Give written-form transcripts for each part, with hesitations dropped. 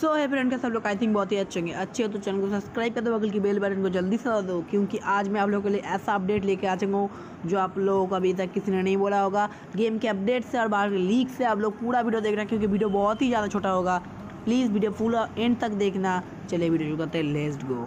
सो है फ्रेंड का सब लोग आई थिंक बहुत ही अच्छे होंगे। अच्छे हो तो चैनल को सब्सक्राइब कर दो, बगल की बेल बटन को जल्दी से दबा दो, क्योंकि आज मैं आप लोगों के लिए ऐसा अपडेट लेके आ चुका हूँ जो आप लोगों को अभी तक किसी ने नहीं बोला होगा। गेम के अपडेट से और बाहर के लीक से आप लोग पूरा वीडियो देख रहे हैं, क्योंकि वीडियो बहुत ही ज़्यादा छोटा होगा। प्लीज़ वीडियो फुल एंड तक देखना। चलिए वीडियो शुरू करते हैं, लेट्स गो।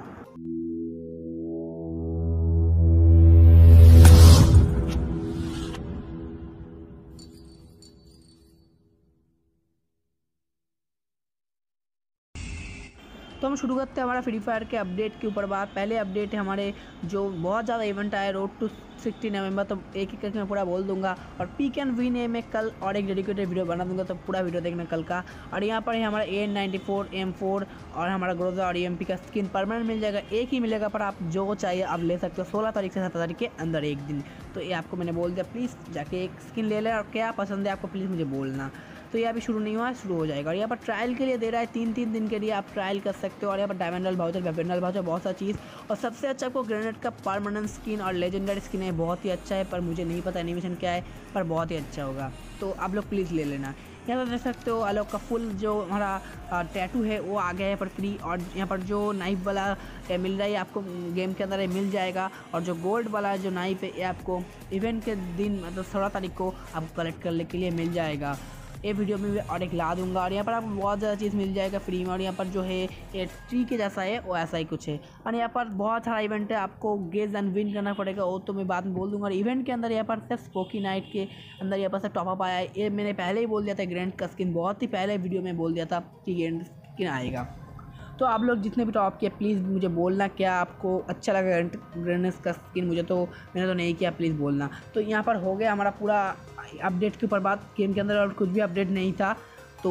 तो हम शुरू करते हैं हमारा फ्री फायर के अपडेट के ऊपर बात। पहले अपडेट है हमारे जो बहुत ज़्यादा इवेंट आए रोड टू 60 नवंबर, तो एक एक करके मैं पूरा बोल दूंगा। और पीक एंड विन में कल और एक डेडिकेटेड वीडियो बना दूंगा, तो पूरा वीडियो देखना कल का। और यहाँ पर है हमारा AN94 M4 और हमारा ग्रोजा और EMP का स्किन परमानेंट मिल जाएगा। एक ही मिलेगा, पर आप जो चाहिए आप ले सकते हो 16 तारीख से 17 तारीख के अंदर एक दिन। तो ये आपको मैंने बोल दिया, प्लीज़ जाके एक स्किन ले लें, और क्या पसंद है आपको प्लीज़ मुझे बोलना। तो ये अभी शुरू नहीं हुआ, शुरू हो जाएगा। और यहाँ पर ट्रायल के लिए दे रहा है 3-3 दिन के लिए आप ट्रायल कर सकते हो। और यहाँ पर डायमंडल भाउचर, वेपनल भाउचर, बहुत सारी चीज़। और सबसे अच्छा आपको ग्रेनेड का परमानेंट स्किन और लेजेंडरी स्किन है, बहुत ही अच्छा है, पर मुझे नहीं पता एनिमेशन क्या है, पर बहुत ही अच्छा होगा। तो आप लोग प्लीज़ ले लेना। यहाँ पर देख सकते हो आलोक का फुल जो हमारा टैटू है वो आ गया है पर फ्री। और यहाँ पर जो नाइफ वाला मिल रहा है आपको गेम के अंदर मिल जाएगा। और जो गोल्ड वाला जो नाइफ है ये आपको इवेंट के दिन मतलब 16 तारीख को आपको कलेक्ट करने के लिए मिल जाएगा। ये वीडियो में भी और एक ला दूंगा। और यहाँ पर आपको बहुत ज़्यादा चीज़ मिल जाएगा फ्री में। और यहाँ पर जो है ये ट्री के जैसा है वो ऐसा ही कुछ है। और यहाँ पर बहुत सारा इवेंट है, आपको गेज एंड विन करना पड़ेगा, वो तो मैं बाद में बोल दूंगा। और इवेंट के अंदर यहाँ पर सिर्फ स्पोकी नाइट के अंदर यहाँ पर से टॉपअप आया है। ये मैंने पहले ही बोल दिया था, ग्रैंड का स्किन बहुत ही पहले वीडियो में बोल दिया था कि ग्रैंड स्किन आएगा। तो आप लोग जितने भी टॉप किए प्लीज़ मुझे बोलना क्या आपको अच्छा लगा ग्रेनेस का स्किन। मैंने तो नहीं किया, प्लीज़ बोलना। तो यहाँ पर हो गया हमारा पूरा अपडेट के ऊपर बात। गेम के अंदर और कुछ भी अपडेट नहीं था। तो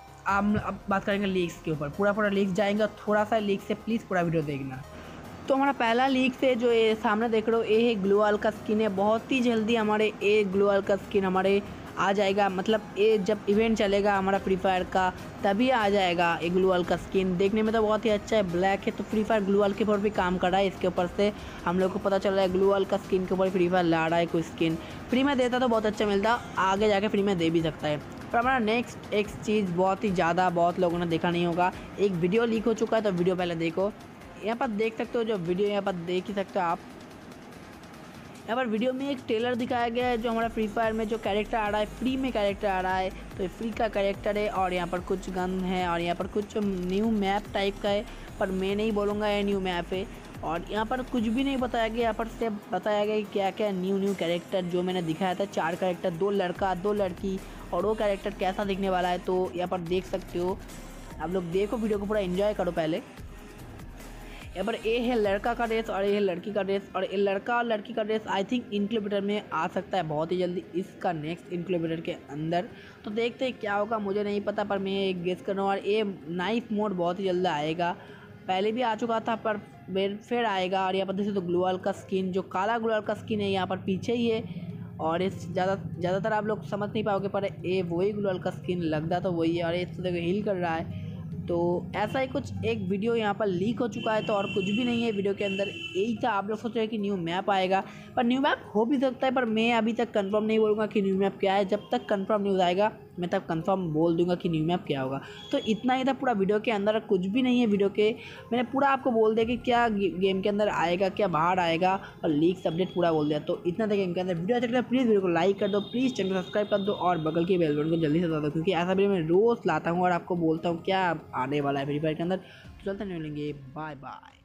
हम अब बात करेंगे लीक्स के ऊपर। पूरा लीक्स जाएंगे, थोड़ा सा लीक से प्लीज़ पूरा वीडियो देखना। तो हमारा पहला लीक से जो ये सामने देख रहे हो ये है ग्लूवॉल का स्किन है। बहुत ही जल्दी हमारे ये ग्लूवॉल का स्किन हमारे आ जाएगा, मतलब ये जब इवेंट चलेगा हमारा फ्री फायर का तभी आ जाएगा ये ग्लूवॉल का स्किन। देखने में तो बहुत ही अच्छा है, ब्लैक है। तो फ्री फायर ग्लूवॉल के ऊपर भी काम कर रहा है। इसके ऊपर से हम लोग को पता चल रहा है ग्लूवॉल का स्किन के ऊपर फ्री फायर ला रहा है। कोई स्किन फ्री में देता तो बहुत अच्छा मिलता, आगे जाके फ्री में दे भी सकता है। पर हमारा नेक्स्ट एक चीज़ बहुत ही ज़्यादा बहुत लोगों ने देखा नहीं होगा, एक वीडियो लीक हो चुका है, तो वीडियो पहले देखो। यहाँ पर देख सकते हो जो वीडियो यहाँ पर देख ही सकते हो आप। यहाँ पर वीडियो में एक ट्रेलर दिखाया गया है जो हमारा फ्री फायर में जो कैरेक्टर आ रहा है, फ्री में कैरेक्टर आ रहा है। तो ये फ्री का कैरेक्टर है। और यहाँ पर कुछ गन है और यहाँ पर कुछ न्यू मैप टाइप का है, पर मैं नहीं बोलूँगा ये न्यू मैप है। और यहाँ पर कुछ भी नहीं बताया गया, यहाँ पर से बताया गया कि क्या क्या न्यू कैरेक्टर जो मैंने दिखाया था। 4 कैरेक्टर, 2 लड़का 2 लड़की, और वो कैरेक्टर कैसा दिखने वाला है तो यहाँ पर देख सकते हो। आप लोग देखो वीडियो को पूरा एंजॉय करो। पहले यहाँ पर ये है लड़का का ड्रेस और ये है लड़की का ड्रेस। और ये लड़का और लड़की का ड्रेस आई थिंक इनक्यूबेटर में आ सकता है बहुत ही जल्दी, इसका नेक्स्ट इनक्यूबेटर के अंदर। तो देखते हैं क्या होगा, मुझे नहीं पता, पर मैं एक गेस कर रहा हूँ। और ये नाइफ मोड बहुत ही जल्दी आएगा, पहले भी आ चुका था पर फिर आएगा। और यहाँ पर देखिए तो ग्लूवॉल का स्किन जो काला ग्लूवॉल का स्किन है यहाँ पर पीछे ही है। और इस ज़्यादातर आप लोग समझ नहीं पाओगे, पर ये वही ग्लूवॉल का स्किन लगता तो वही है। और ये तो देखो हिल कर रहा है। तो ऐसा ही कुछ एक वीडियो यहाँ पर लीक हो चुका है, तो और कुछ भी नहीं है वीडियो के अंदर, यही था। आप लोग सोच रहे हैं कि न्यू मैप आएगा, पर न्यू मैप हो भी सकता है, पर मैं अभी तक कंफर्म नहीं बोलूँगा कि न्यू मैप क्या है। जब तक कंफर्म न्यूज़ आएगा मैं तब कंफर्म बोल दूंगा कि न्यू मैप क्या होगा। तो इतना ही था पूरा वीडियो के अंदर, कुछ भी नहीं है वीडियो के। मैंने पूरा आपको बोल दिया कि क्या गेम के अंदर आएगा, क्या बाहर आएगा, और लीक अपडेट पूरा बोल दिया। तो इतना था गेम के अंदर। वीडियो अच्छा लगा प्लीज़ वीडियो को लाइक कर दो, प्लीज़ चैनल को सब्सक्राइब कर दो, और बगल की बेल बटन को जल्दी से दबा दो, क्योंकि ऐसा वीडियो मैं रोज़ लाता हूँ और आपको बोलता हूँ क्या आने वाला है फ्री फायर के अंदर। तो चलते नहीं मिलेंगे, बाय बाय।